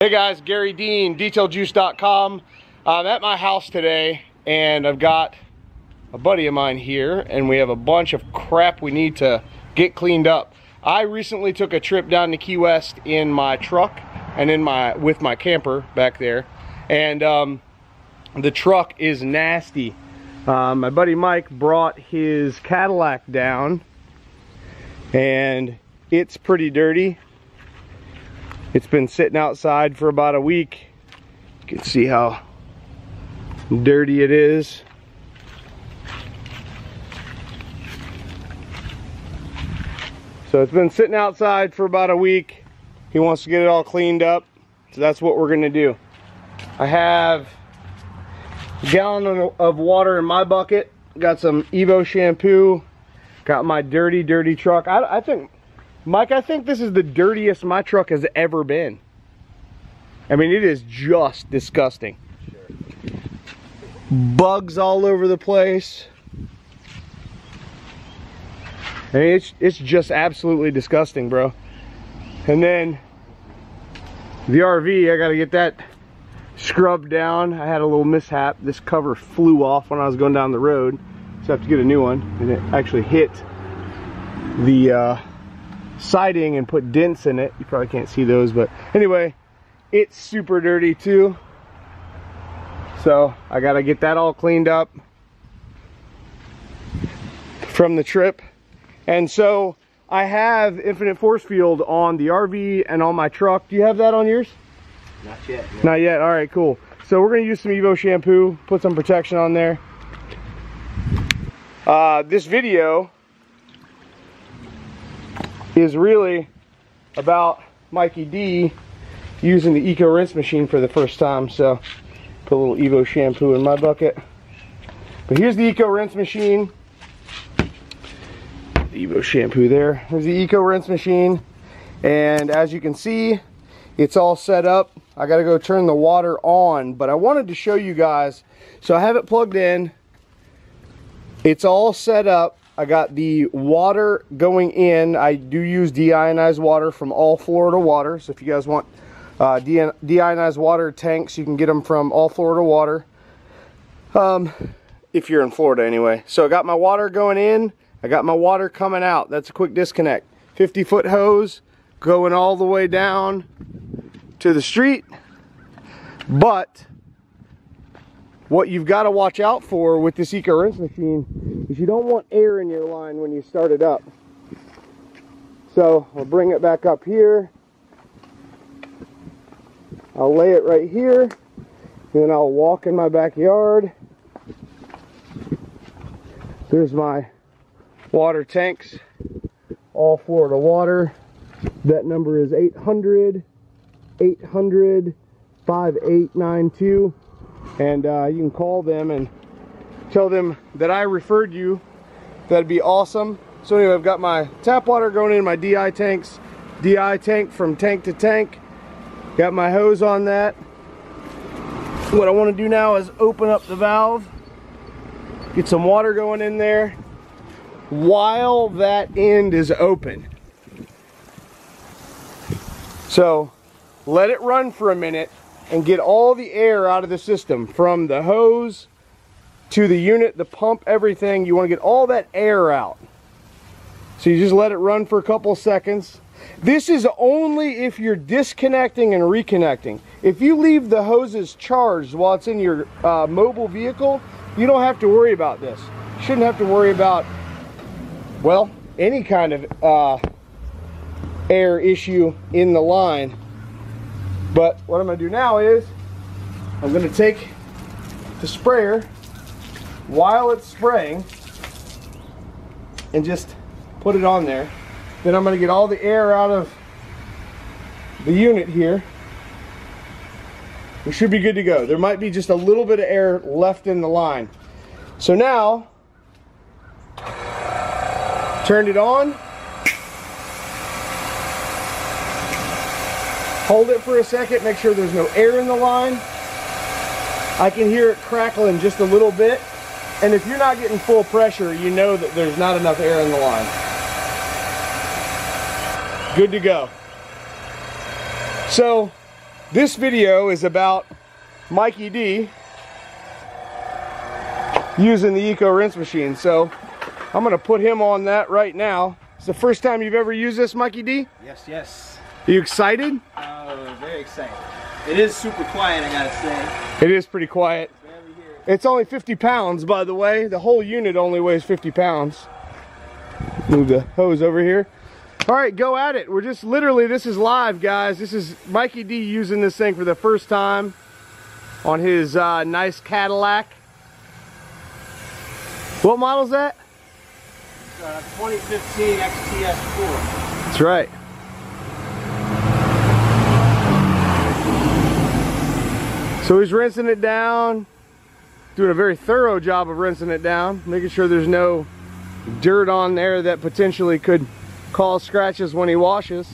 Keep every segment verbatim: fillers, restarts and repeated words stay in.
Hey guys, Garry Dean, detail juice dot com. I'm at my house today and I've got a buddy of mine here and we have a bunch of crap we need to get cleaned up. I recently took a trip down to Key West in my truck and in my with my camper back there, and um, the truck is nasty. Uh, my buddy Mike brought his Cadillac down and it's pretty dirty. It's been sitting outside for about a week. You can see how dirty it is. So it's been sitting outside for about a week. He wants to get it all cleaned up, so that's what we're gonna do. I have a gallon of water in my bucket. Got some Evo shampoo. Got my dirty, dirty truck. I, I think, Mike, I think this is the dirtiest my truck has ever been. I mean, it is just disgusting. Sure. Bugs all over the place. I mean, it's, it's just absolutely disgusting, bro. And then the R V, I gotta get that scrubbed down. I had a little mishap. This cover flew off when I was going down the road, so I have to get a new one. And it actually hit the uh, siding and put dents in it. You probably can't see those, but anyway, it's super dirty too. So I gotta get that all cleaned up from the trip. And so I have infinite force field on the R V and on my truck. Do you have that on yours? Not yet. No. Not yet. All right, cool. So we're gonna use some Evo shampoo, put some protection on there. Uh, this video is really about Mikey D using the Eco Rinse machine for the first time. So put a little Evo shampoo in my bucket. But here's the Eco Rinse machine. The Evo shampoo there. There's the Eco Rinse machine. And as you can see, it's all set up. I gotta go turn the water on, but I wanted to show you guys. So I have it plugged in. It's all set up. I got the water going in. I do use deionized water from All Florida Water. So if you guys want uh, de deionized water tanks, you can get them from All Florida Water. Um, if you're in Florida anyway. So I got my water going in. I got my water coming out. That's a quick disconnect. fifty foot hose going all the way down to the street. But what you've got to watch out for with this Eco Rinse machine is you don't want air in your line when you start it up. So I'll bring it back up here. I'll lay it right here. Then I'll walk in my backyard. There's my water tanks. All Florida Water. That number is eight hundred, eight hundred, five eight nine two. And uh, you can call them and tell them that I referred you. That'd be awesome. So anyway, I've got my tap water going in my D I tanks. D I tank from tank to tank. Got my hose on that. What I want to do now is open up the valve. Get some water going in there while that end is open. So let it run for a minute and get all the air out of the system, from the hose to the unit, the pump, everything. You want to get all that air out. So you just let it run for a couple seconds. This is only if you're disconnecting and reconnecting. If you leave the hoses charged while it's in your uh, mobile vehicle, you don't have to worry about this. You shouldn't have to worry about, well, any kind of uh, air issue in the line. But what I'm going to do now is I'm going to take the sprayer while it's spraying and just put it on there. Then I'm going to get all the air out of the unit here. We should be good to go. There might be just a little bit of air left in the line. So now, turn it on. Hold it for a second, make sure there's no air in the line. I can hear it crackling just a little bit. And if you're not getting full pressure, you know that there's not enough air in the line. Good to go. So this video is about Mikey D using the Eco rinse machine. So I'm gonna put him on that right now. It's the first time you've ever used this, Mikey D? Yes, yes. Are you excited? Uh, very excited. It is super quiet, I gotta say. It is pretty quiet. It's only fifty pounds, by the way. The whole unit only weighs fifty pounds. Move the hose over here. All right, go at it. We're just literally, this is live, guys. This is Mikey D using this thing for the first time on his uh, nice Cadillac. What model is that? Uh, twenty fifteen X T S four. That's right. So he's rinsing it down, doing a very thorough job of rinsing it down, making sure there's no dirt on there that potentially could cause scratches when he washes.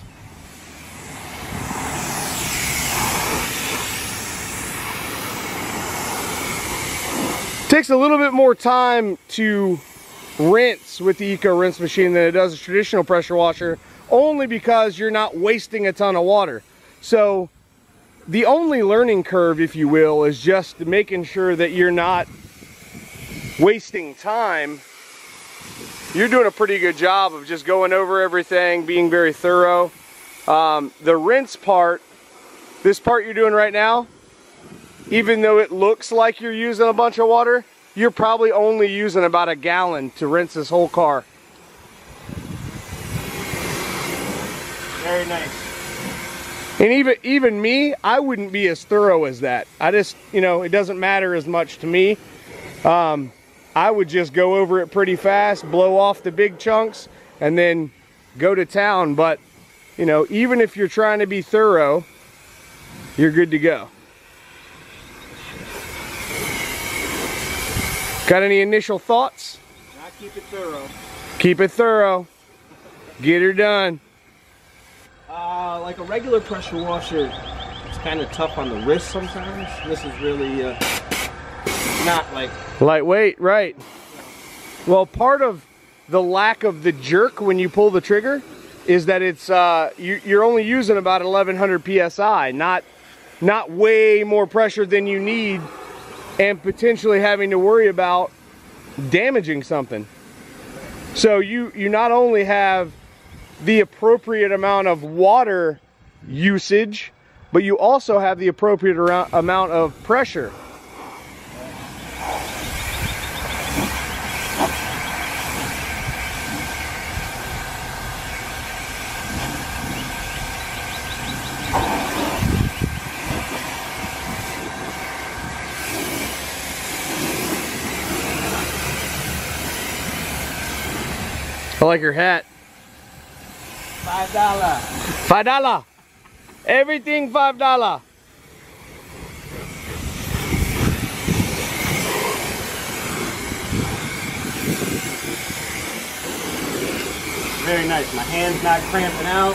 Takes a little bit more time to rinse with the Eco rinse machine than it does a traditional pressure washer, only because you're not wasting a ton of water. So the only learning curve, if you will, is just making sure that you're not wasting time. You're doing a pretty good job of just going over everything, being very thorough. Um, the rinse part, this part you're doing right now, even though it looks like you're using a bunch of water, you're probably only using about a gallon to rinse this whole car. Very nice. And even even me, I wouldn't be as thorough as that. I just, you know, it doesn't matter as much to me. Um, I would just go over it pretty fast, blow off the big chunks, and then go to town. But, you know, even if you're trying to be thorough, you're good to go. Got any initial thoughts? Not keep it thorough. Keep it thorough. Get her done. Uh, like a regular pressure washer, it's kind of tough on the wrist sometimes. This is really uh, not like lightweight, right? Well, part of the lack of the jerk when you pull the trigger is that it's uh, you, you're only using about eleven hundred P S I, not not way more pressure than you need, and potentially having to worry about damaging something. So you you not only have the appropriate amount of water usage, but you also have the appropriate amount of pressure. I like your hat. Five dollar. Five dollar. Everything five dollar. Very nice. My hand's not cramping out.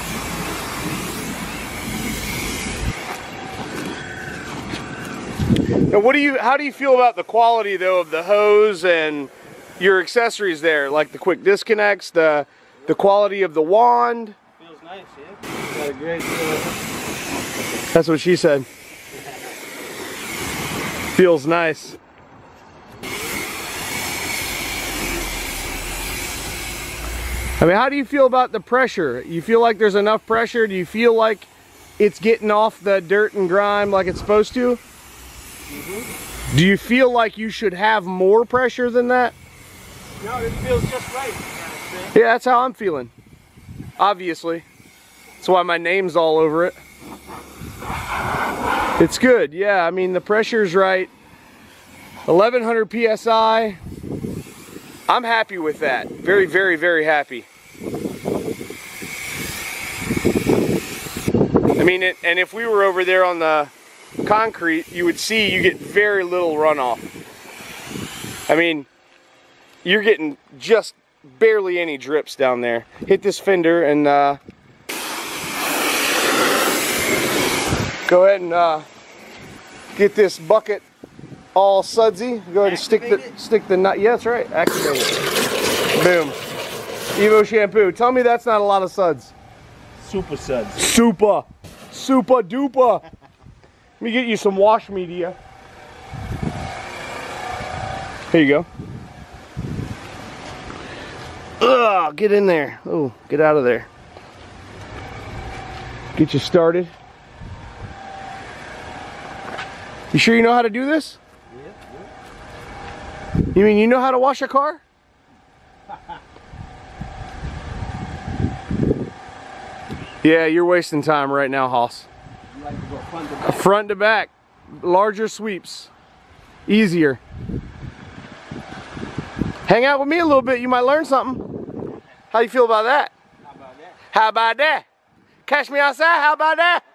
Now, what do you? How do you feel about the quality though of the hose and your accessories there, like the quick disconnects, the the quality of the wand? Feels nice, yeah. Got a great uh... That's what she said. Feels nice. I mean, how do you feel about the pressure? You feel like there's enough pressure? Do you feel like it's getting off the dirt and grime like it's supposed to? Mm-hmm. Do you feel like you should have more pressure than that? No, it feels just right. Yeah, that's how I'm feeling. Obviously. That's why my name's all over it. It's good, yeah. I mean, the pressure's right. eleven hundred P S I. I'm happy with that. Very, very, very happy. I mean, it, and if we were over there on the concrete, you would see you get very little runoff. I mean, you're getting just barely any drips down there. Hit this fender and uh, go ahead and uh, get this bucket all sudsy. Go ahead and stick the it. stick the nut. Yeah, that's right. Activate it. Boom. Evo shampoo. Tell me that's not a lot of suds. Super suds. Super. Super duper. me get you some wash media. Here you go. Ugh, get in there. Oh, get out of there. Get you started. You sure you know how to do this? Yeah, You mean you know how to wash a car? Yeah, you're wasting time right now, Hoss. You like to go front to back. Front to back. Larger sweeps. Easier. Hang out with me a little bit, you might learn something. How you feel about that? How about that? How about that? Catch me outside, how about that?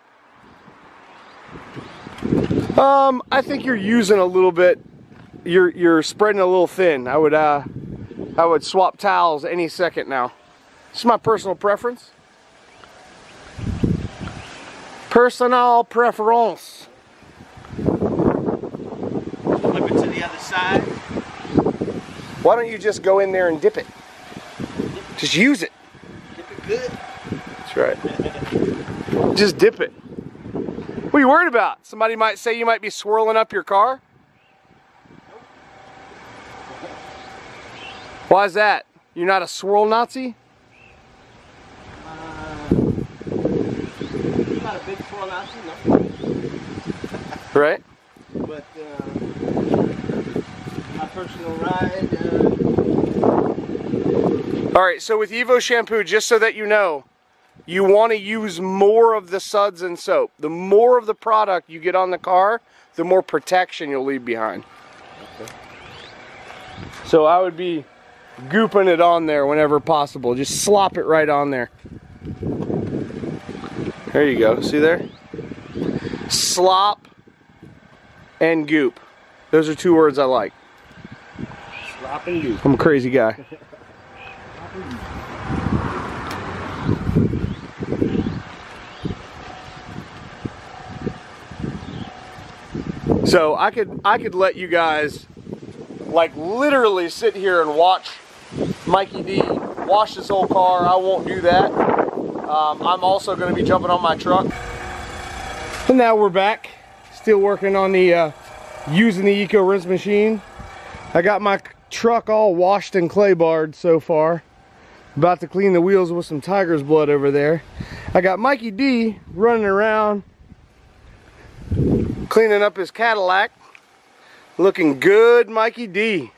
Um, I think you're using a little bit, you're you're spreading a little thin. I would uh I would swap towels any second now. It's my personal preference. Personal preference. Flip it to the other side. Why don't you just go in there and dip it? Just use it. Dip it good. That's right. Just dip it. What are you worried about? Somebody might say you might be swirling up your car? Why is that? You're not a swirl Nazi? Uh, not a big swirl Nazi, no. Right? But uh, my personal ride. Uh... All right, so with Evo shampoo, just so that you know, you want to use more of the suds and soap. The more of the product you get on the car, the more protection you'll leave behind. Okay. So I would be gooping it on there whenever possible. Just slop it right on there. There you go. See there? Slop and goop. Those are two words I like. Slop and goop. I'm a crazy guy. So I could I could let you guys like literally sit here and watch Mikey D wash this whole car. I won't do that. Um, I'm also going to be jumping on my truck. And now we're back, still working on the uh, using the Eco Rinse machine. I got my truck all washed and clay barred so far. About to clean the wheels with some tiger's blood over there. I got Mikey D running around cleaning up his Cadillac. Looking good, Mikey D.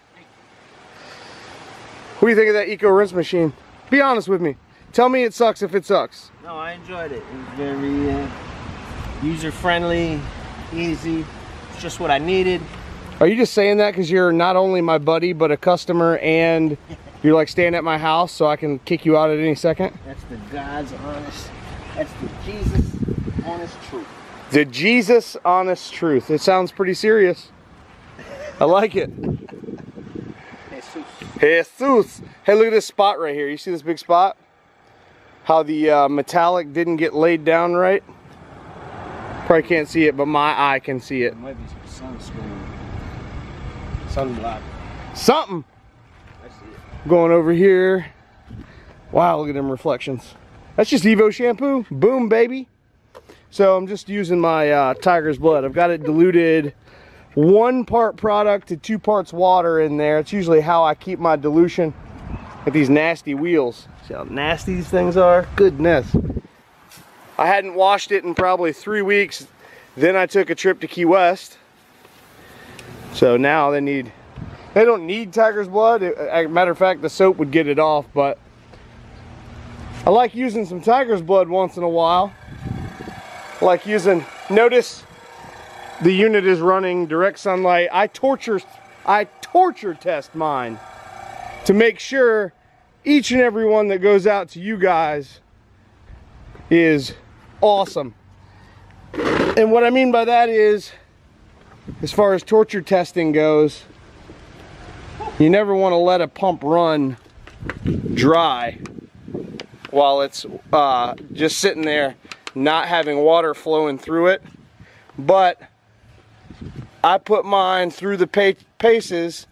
What do you think of that Eco Rinse machine? Be honest with me. Tell me it sucks if it sucks. No, I enjoyed it. It was very uh, user-friendly, easy. It's just what I needed. Are you just saying that because you're not only my buddy, but a customer, and you're like staying at my house so I can kick you out at any second? That's the God's honest, that's the Jesus honest truth. The Jesus honest truth. It sounds pretty serious. I like it. Jesus. Jesus. Hey, look at this spot right here. You see this big spot? How the uh, metallic didn't get laid down right? Probably can't see it, but my eye can see it. There might be some sunscreen. Sunblock. Something. I see it. Going over here. Wow, look at them reflections. That's just Evo shampoo. Boom, baby. So I'm just using my uh, tiger's blood. I've got it diluted one part product to two parts water in there. It's usually how I keep my dilution with these nasty wheels. See how nasty these things are? Goodness. I hadn't washed it in probably three weeks. Then I took a trip to Key West. So now they need, they don't need tiger's blood. As a matter of fact, the soap would get it off, but I like using some tiger's blood once in a while. I like using, notice the unit is running direct sunlight. I torture, I torture test mine to make sure each and every one that goes out to you guys is awesome. And what I mean by that is, as far as torture testing goes, you never want to let a pump run dry while it's uh, just sitting there not having water flowing through it. But I put mine through the pa paces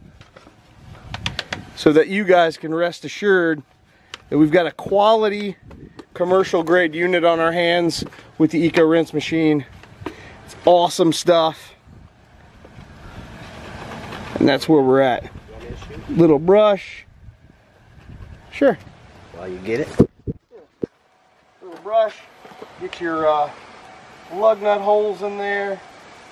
so that you guys can rest assured that we've got a quality commercial grade unit on our hands with the Eco Rinse machine. It's awesome stuff. And that's where we're at. Little brush. Sure. While you get it. Little brush. Get your uh, lug nut holes in there.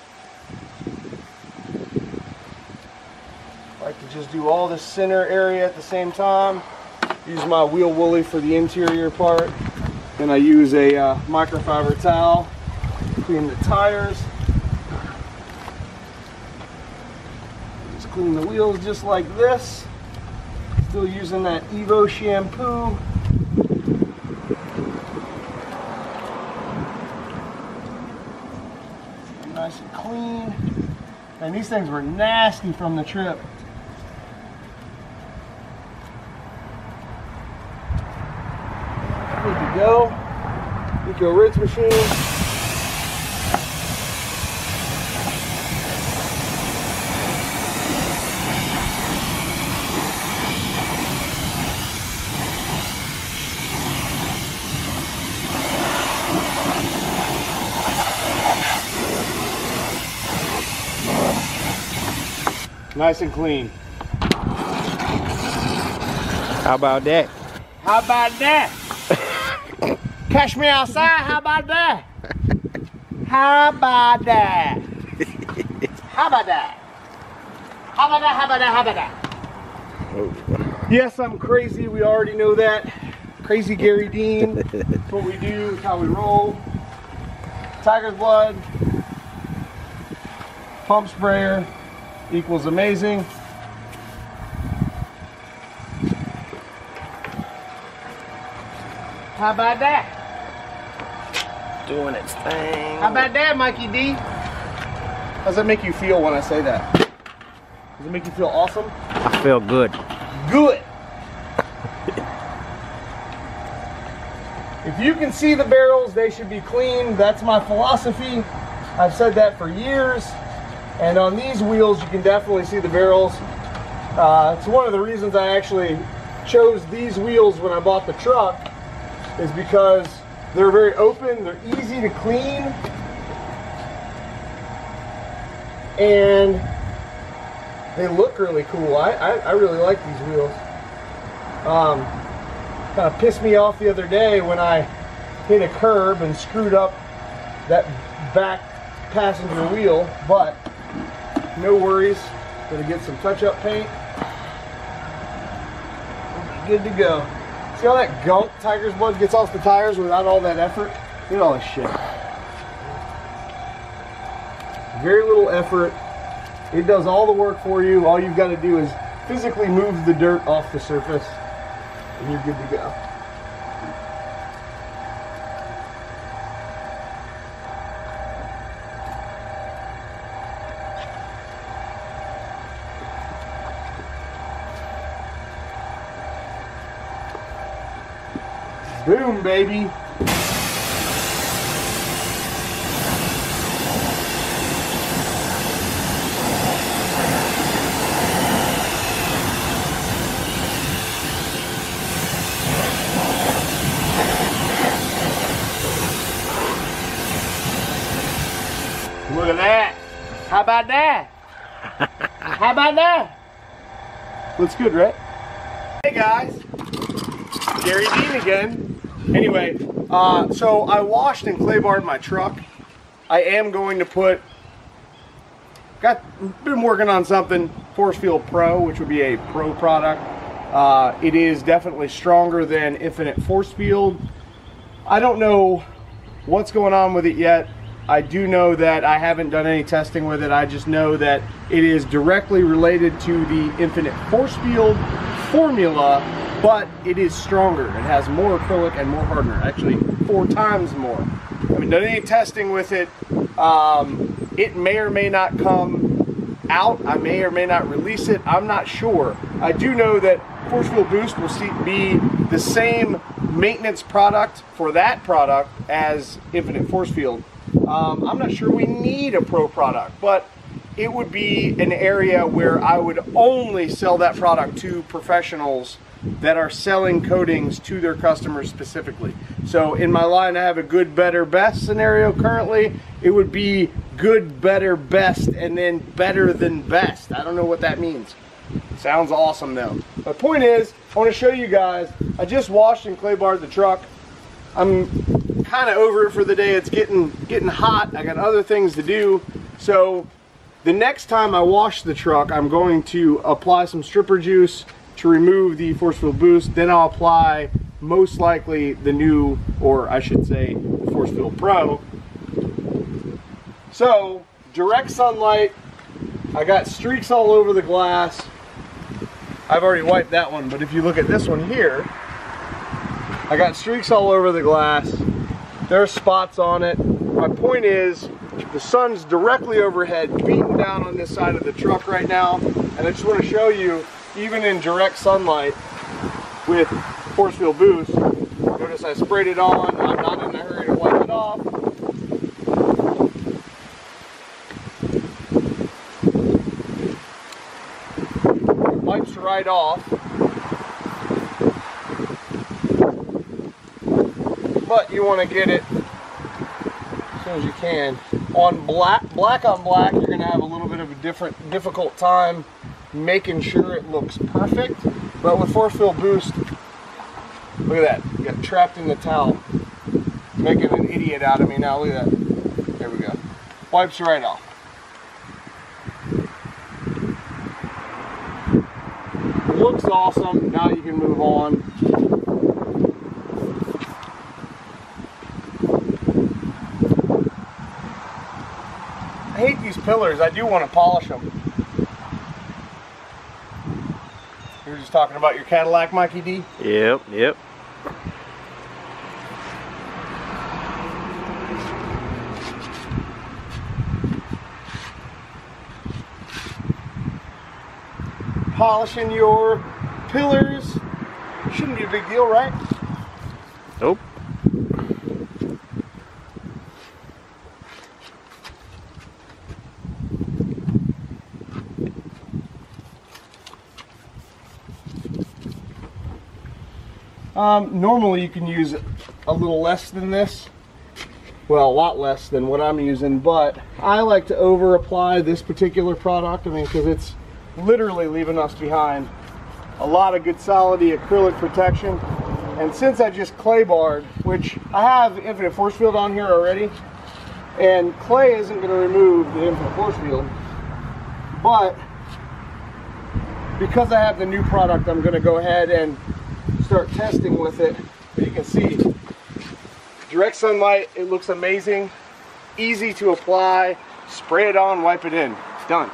I like to just do all the center area at the same time. Use my wheel woolly for the interior part. Then I use a uh, microfiber towel to clean the tires. Just clean the wheels just like this. Still using that Evo shampoo. Nice and clean. And these things were nasty from the trip. Good to go. Eco rinse machine. Nice and clean. How about that? How about that? Catch me outside, how about that? How about that? How about that? How about that, how about that, how about that? Oh. Yes, I'm crazy, we already know that. Crazy Garry Dean. That's what we do, it's how we roll. Tiger's blood. Pump sprayer equals amazing. How about that? Doing its thing. How about that, Mikey D? How does that make you feel when I say that? Does it make you feel awesome? I feel good. Good. If you can see the barrels, they should be clean. That's my philosophy. I've said that for years. And on these wheels, you can definitely see the barrels. Uh, it's one of the reasons I actually chose these wheels when I bought the truck, is because they're very open, they're easy to clean, and they look really cool. I, I, I really like these wheels. Um, kind of pissed me off the other day when I hit a curb and screwed up that back passenger wheel, but no worries. Gonna get some touch-up paint. We'll be good to go. See all that gunk Tiger's blood gets off the tires without all that effort? Look at all this shit. Very little effort. It does all the work for you. All you've got to do is physically move the dirt off the surface, and you're good to go. Boom, baby. Look at that. How about that? How about that? Looks good, right? Hey guys, Garry Dean again. Anyway, uh, so I washed and clay barred my truck. I am going to put, got, been working on something, Force Field Pro, which would be a pro product. Uh, it is definitely stronger than Infinite Force Field. I don't know what's going on with it yet. I do know that I haven't done any testing with it. I just know that it is directly related to the Infinite Force Field formula, but it is stronger. It has more acrylic and more hardener, actually four times more. I haven't done any testing with it. Um, it may or may not come out. I may or may not release it. I'm not sure. I do know that Force Field Boost will see, be the same maintenance product for that product as Infinite Force Field. Um, I'm not sure we need a pro product, but it would be an area where I would only sell that product to professionals that are selling coatings to their customers specifically. So in my line, I have a good, better, best scenario currently. It would be good, better, best, and then better than best. I don't know what that means. Sounds awesome though. My point is, I want to show you guys, I just washed and clay barred the truck. I'm kind of over it for the day. It's getting getting hot. I got other things to do. So the next time I wash the truck, I'm going to apply some stripper juice to remove the force field boost. Then I'll apply most likely the new, or I should say the Force Field Pro. So direct sunlight, I got streaks all over the glass. I've already wiped that one, but if you look at this one here, I got streaks all over the glass. There are spots on it. My point is, the sun's directly overhead, beating down on this side of the truck right now. And I just want to show you, even in direct sunlight with force field boost, notice I sprayed it on. I'm not in a hurry to wipe it off. It wipes right off. But you want to get it as soon as you can. On black, black on black, you're going to have a little bit of a different, difficult time making sure it looks perfect. But with force field boost, look at that. You got trapped in the towel, making an idiot out of me now. Look at that. There we go. Wipes right off. Looks awesome. Now you can move on. I hate these pillars. I do want to polish them. You were just talking about your Cadillac, Mikey D? Yep, yep. Polishing your pillars shouldn't be a big deal, right? Nope. Um, normally you can use a little less than this. Well, a lot less than what I'm using, but I like to over apply this particular product. I mean, because it's literally leaving us behind a lot of good solid acrylic protection. And since I just clay barred, which I have infinite force field on here already, and clay isn't going to remove the infinite force field, but because I have the new product, I'm going to go ahead and start testing with it. You can see direct sunlight, it looks amazing, easy to apply, spray it on, wipe it in, done.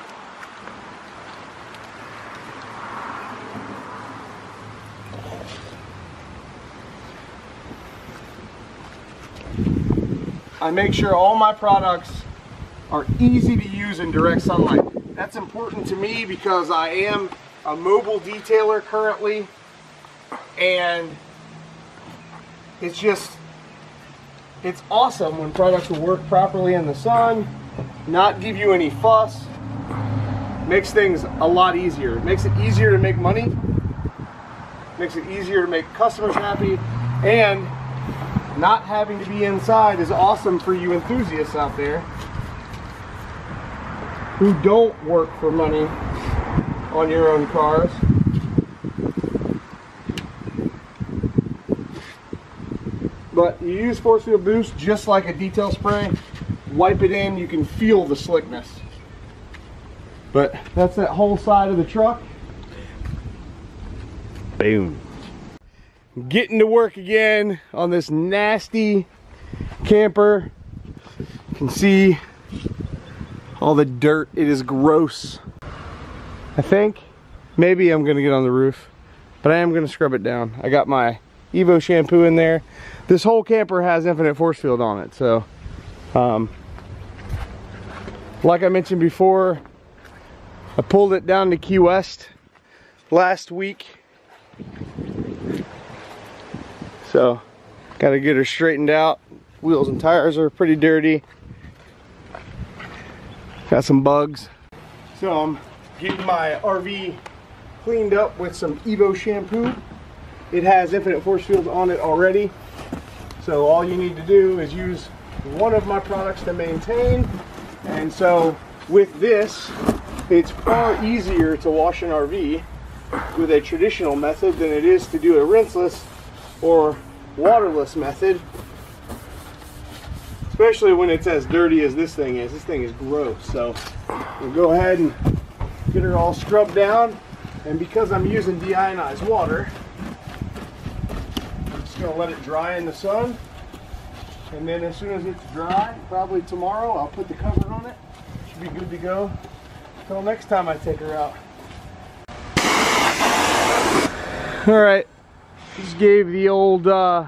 I make sure all my products are easy to use in direct sunlight. That's important to me because I am a mobile detailer currently, and it's just, it's awesome when products will work properly in the sun, not give you any fuss, makes things a lot easier. It makes it easier to make money, makes it easier to make customers happy, and not having to be inside is awesome for you enthusiasts out there who don't work for money on your own cars. But you use force field boost just like a detail spray, wipe it in, you can feel the slickness. But that's that whole side of the truck. Boom. Getting to work again on this nasty camper. You can see all the dirt. It is gross. I think maybe I'm gonna get on the roof, but I am gonna scrub it down. I got my Evo shampoo in there. This whole camper has infinite force field on it, so um, like I mentioned before, I pulled it down to Key West last week, so got to get her straightened out. Wheels and tires are pretty dirty, got some bugs, so I'm getting my R V cleaned up with some Evo shampoo. It has infinite force field on it already, so all you need to do is use one of my products to maintain, And so with this, it's far easier to wash an R V with a traditional method than it is to do a rinseless or waterless method, especially when it's as dirty as this thing is. This thing is gross. So we'll go ahead and get her all scrubbed down, and because I'm using deionized water, I'm just going to let it dry in the sun, and then as soon as it's dry, probably tomorrow, I'll put the cover on it. Should be good to go until next time I take her out. Alright, just gave the old uh,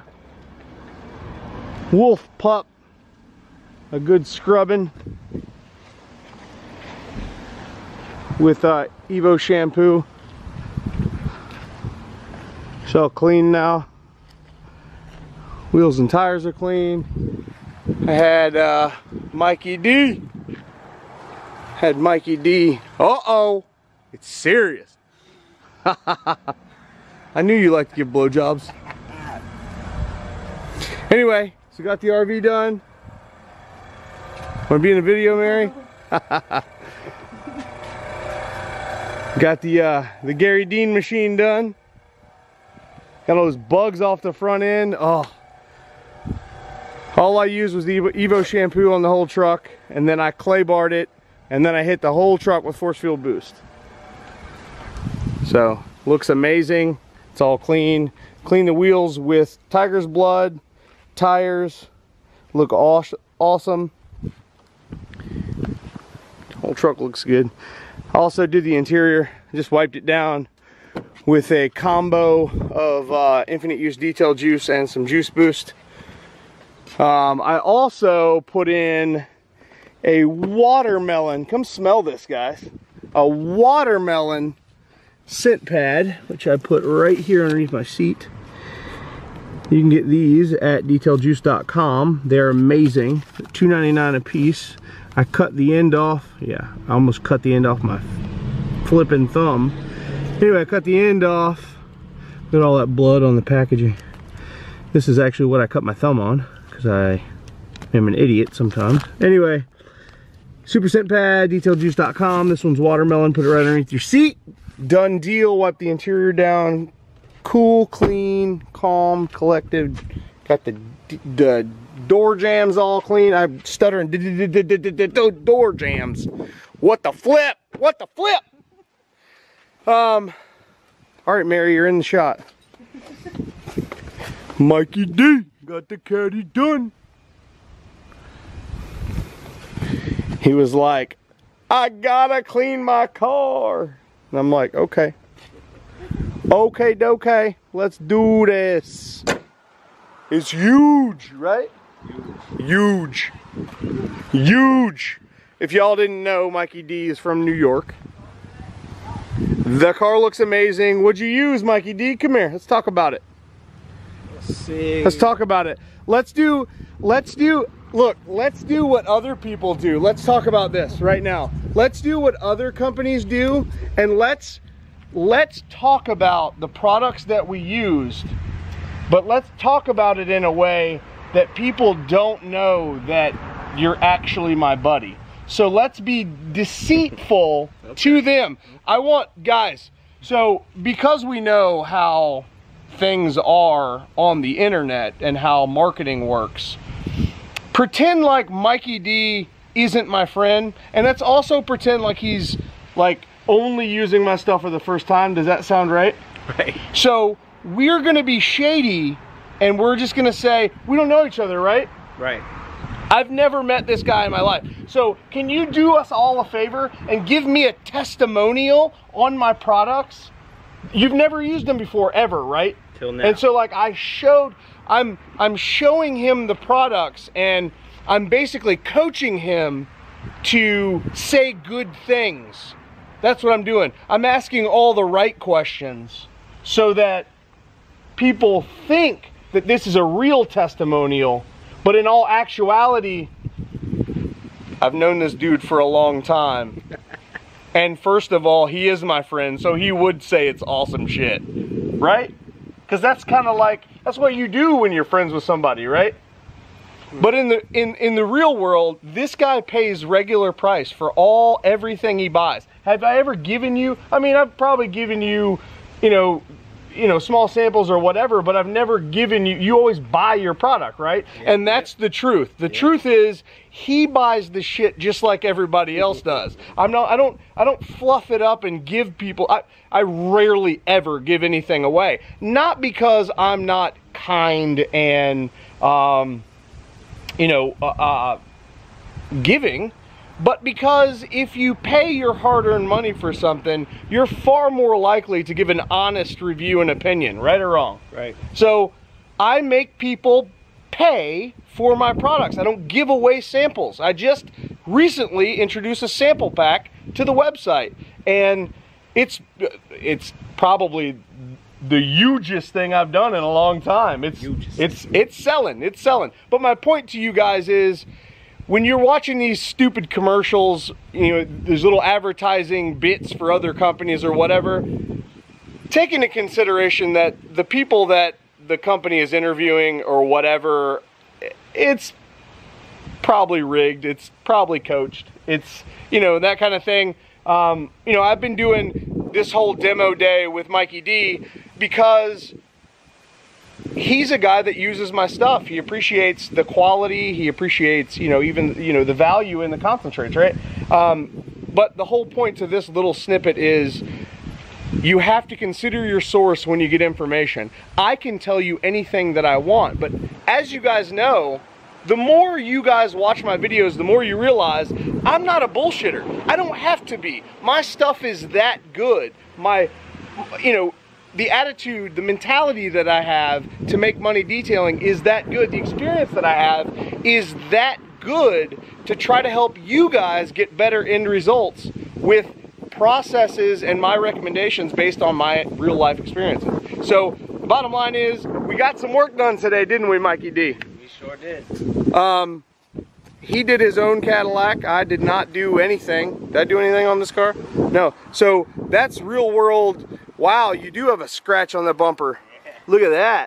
wolf pup a good scrubbing with uh, Evo shampoo. It's all clean now. Wheels and tires are clean. I had uh, Mikey D. Had Mikey D. Uh-oh, it's serious. I knew you liked to give blowjobs. Anyway, so got the R V done. Want to be in a video, Mary? Got the uh, the Garry Dean machine done. Got all those bugs off the front end. Oh, all I used was the Evo, Evo shampoo on the whole truck, and then I clay barred it, and then I hit the whole truck with force field boost. So looks amazing. It's all clean. Clean the wheels with tiger's blood. Tires look aw awesome. Whole truck looks good. I also did the interior. Just wiped it down with a combo of uh, infinite use detail juice and some juice boost. Um, I also put in a watermelon. Come smell this, guys. A watermelon scent pad, which I put right here underneath my seat. You can get these at detail juice dot com. They're amazing. two ninety-nine a piece. I cut the end off. Yeah, I almost cut the end off my flipping thumb. Anyway, I cut the end off. Look at all that blood on the packaging. This is actually what I cut my thumb on, because I am an idiot sometimes. Anyway, super scent pad, detail juice dot com. This one's watermelon. Put it right underneath your seat. Done deal. Wipe the interior down. Cool, clean, calm, collected. Got the, the door jams all clean. I'm stuttering. Door jams. What the flip? What the flip? Um. All right, Mary, you're in the shot. Mikey D got the caddy done. He was like, I gotta clean my car. And I'm like, okay. Okay, okay, let's do this. It's huge, right? Huge. Huge. If y'all didn't know, Mikey D is from New York. The car looks amazing. What'd you use, Mikey D? Come here, let's talk about it. Let's see. Let's talk about it. Let's do, let's do, look, let's do what other people do. Let's talk about this right now. Let's do what other companies do, and let's Let's talk about the products that we used, but let's talk about it in a way that people don't know that you're actually my buddy. So let's be deceitful okay. to them. I want, guys, so because we know how things are on the internet and how marketing works, pretend like Mikey D isn't my friend, and let's also pretend like he's like only using my stuff for the first time. Does that sound right? Right. So we're gonna be shady, and we're just gonna say, we don't know each other, right? Right. I've never met this guy in my life. So can you do us all a favor and give me a testimonial on my products? You've never used them before, ever, right? Till now. And so like I showed, I'm, I'm showing him the products, and I'm basically coaching him to say good things. That's what I'm doing. I'm asking all the right questions so that people think that this is a real testimonial, but in all actuality, I've known this dude for a long time. And first of all, he is my friend, so he would say it's awesome shit, right? Because that's kind of like, that's what you do when you're friends with somebody, right? But in the in in the real world, this guy pays regular price for all everything he buys. Have I ever given you? I mean, I've probably given you, you know, you know, small samples or whatever, but I've never given you. You always buy your product, right? Yeah, and that's yeah. the truth. The yeah. truth is, he buys the shit just like everybody else does. I'm not. I don't. I don't fluff it up and give people. I I rarely ever give anything away. Not because I'm not kind and um. you know, uh, uh, giving, but because if you pay your hard-earned money for something, you're far more likely to give an honest review and opinion, right or wrong. Right. So I make people pay for my products. I don't give away samples. I just recently introduced a sample pack to the website, and it's it's probably the hugest thing I've done in a long time. It's hugest. it's it's selling, it's selling. But my point to you guys is, when you're watching these stupid commercials, you know, there's little advertising bits for other companies or whatever, take into consideration that the people that the company is interviewing or whatever, it's probably rigged, it's probably coached, it's, you know, that kind of thing. Um, you know, I've been doing this whole demo day with Mikey D because he's a guy that uses my stuff. He appreciates the quality. He appreciates, you know, even, you know, the value in the concentrates, right? Um, but the whole point to this little snippet is you have to consider your source when you get information. I can tell you anything that I want, but as you guys know, the more you guys watch my videos, the more you realize I'm not a bullshitter. I don't have to be. My stuff is that good. My, you know, the attitude, the mentality that I have to make money detailing is that good. The experience that I have is that good to try to help you guys get better end results with processes and my recommendations based on my real life experiences. So the bottom line is, we got some work done today, didn't we, Mikey D? We sure did. Um, he did his own Cadillac. I did not do anything. Did I do anything on this car? No. So that's real world. Wow, you do have a scratch on the bumper. Look at that.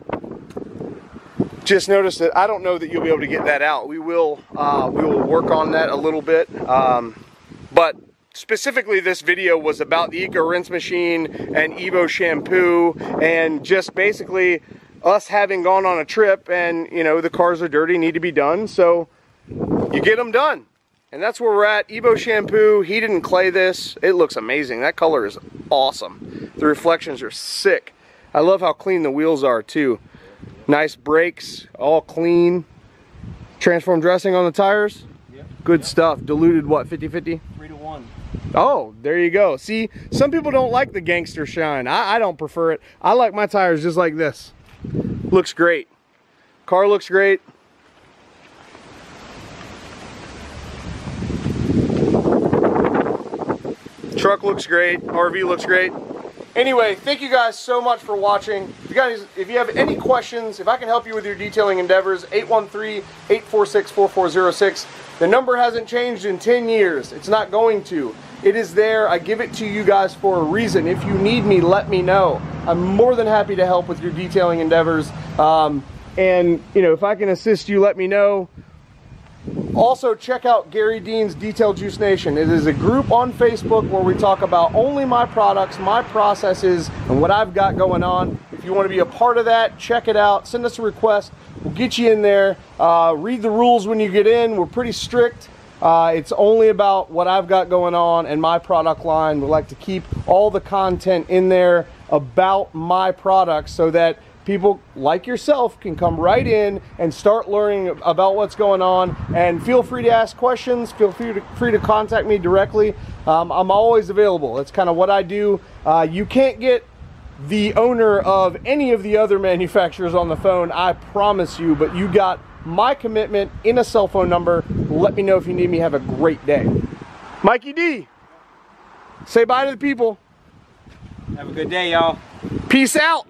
Just noticed it. I don't know that you'll be able to get that out. We will, uh, we will work on that a little bit. Um, but specifically, this video was about the Eco Rinse Machine and Evo Shampoo, and just basically us having gone on a trip, and you know, the cars are dirty, need to be done, so you get them done. And that's where we're at. Evo Shampoo, he didn't clay this. It looks amazing. That color is awesome. The reflections are sick. I love how clean the wheels are too. Nice brakes, all clean. Transform dressing on the tires. Yep. Good yep. stuff. Diluted what, fifty fifty? three to one. Oh, there you go. See, some people don't like the gangster shine. I, I don't prefer it. I like my tires just like this. Looks great. Car looks great. Truck looks great. R V looks great. Anyway, thank you guys so much for watching. If you guys, if you have any questions, if I can help you with your detailing endeavors, eight one three, eight four six, four four zero six. The number hasn't changed in ten years. It's not going to. It is there. I give it to you guys for a reason. If you need me, let me know. I'm more than happy to help with your detailing endeavors. Um, and, you know, if I can assist you, let me know. Also, check out Garry Dean's Detail Juice Nation. It is a group on Facebook where we talk about only my products, my processes, and what I've got going on. If you want to be a part of that, check it out. Send us a request. We'll get you in there. Uh, read the rules when you get in. We're pretty strict. Uh, it's only about what I've got going on and my product line. We like to keep all the content in there about my products so that people like yourself can come right in and start learning about what's going on. And feel free to ask questions. Feel free to, free to contact me directly. Um, I'm always available. It's kind of what I do. Uh, you can't get the owner of any of the other manufacturers on the phone, I promise you, but you got my commitment in a cell phone number. Let me know if you need me. Have a great day. Mikey D, say bye to the people. Have a good day, y'all. Peace out.